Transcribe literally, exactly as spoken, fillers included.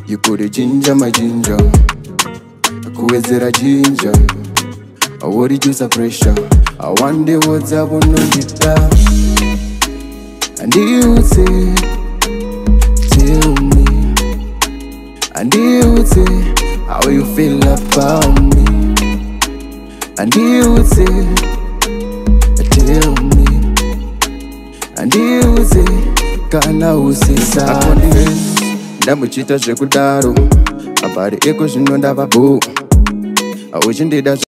You put a ginger, my ginger. Kuwezera ginger. I worry just a pressure. I wonder what's up on the And you say, tell me. And you say, how you feel about me. And you say, tell me. And you say, kana usisa. Ndamuchita zvekudaro. Apari eko zvinondava bo. I wish you did that.